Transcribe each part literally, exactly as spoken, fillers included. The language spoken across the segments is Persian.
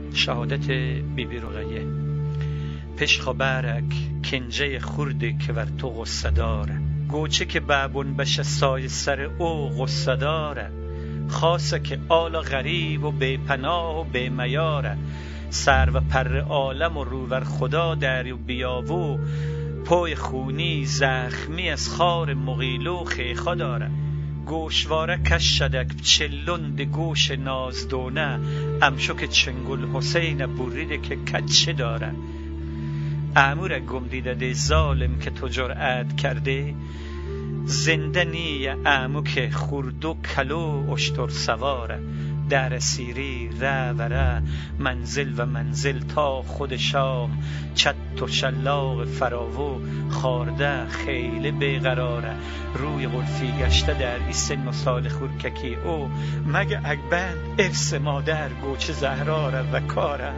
شهادت بی بی رقیه. پشخا برک کنجه خورده که ور تو غصه داره، گوچه که بابون بشه سای سر او غصه داره، خاصه که آلا غریب و بی پناه و بی میاره، سر و پر عالم و روور خدا داری و بیاوو، پای خونی زخمی از خار مغیلو خیخا داره، گوشواره کش شدک چلند گوش نازدونه، امشو که چنگل حسین بوریده که کچه داره، امور گم دیده ده ظالم که تو جرأت کرده، زنده نیه امو که خوردو کلو اشتر سواره، در سیری ره و ره منزل و منزل تا خود شام، چت و شلاق فراوو خارده خیلی بیقراره، روی غلفی گشته در ای سن و سال خورککی او، مگه اگبند ارث مادر گوچه زهراره و کاره،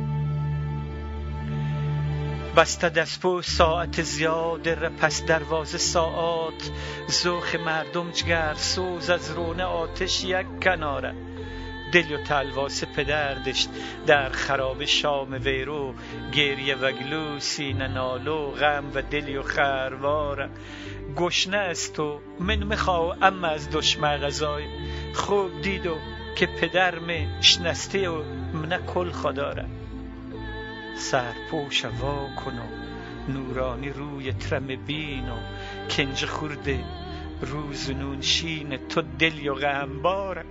بسته دستپو ساعت زیاده ره پس دروازه ساعت، زوخ مردم جگر سوز از رونه آتش یک کناره، دل و تلواس پدر دشت در خراب شام ویرو، گریه و گلو سینه نالو غم و دلی و خرواره، گشنه است و من میخواه اما از دشمن غذای، خوب دیدو که پدر می شنسته و منه کل خداره، سر پوش وا کن و نورانی روی ترم بین و کنج خورده روز نون شین تو دل و غمباره،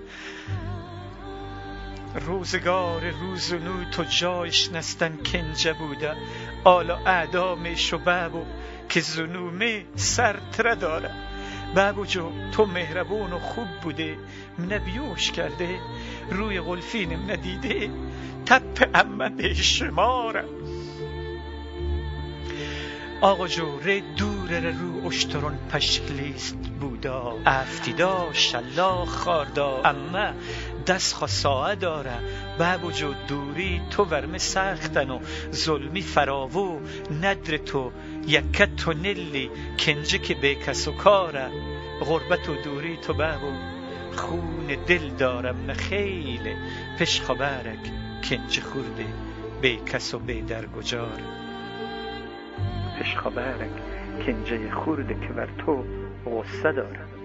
روزگار روز نو تو جایش نستن کنجه بوده، آلا اعدام شبابو که زنومه سر تره داره، بابو جو تو مهربون و خوب بوده منه بیوش کرده، روی غلفینم ندیده تپ امه به شماره، آقا جو ره دور رو اشترون پشکلیست بودا، افتیدا شلا خاردا اما دست خساعه داره، بابو جو دوری تو ورمه سختن و ظلمی فراوو، ندر تو یکت تو نلی کنجه که بی کس و کاره، غربت و دوری تو بابو خون دل دارم نخیله، پش خبرک کنجه خورده بی کس و بی درگجاره، پش خبرک کنجه خورده که بر تو غصه داره.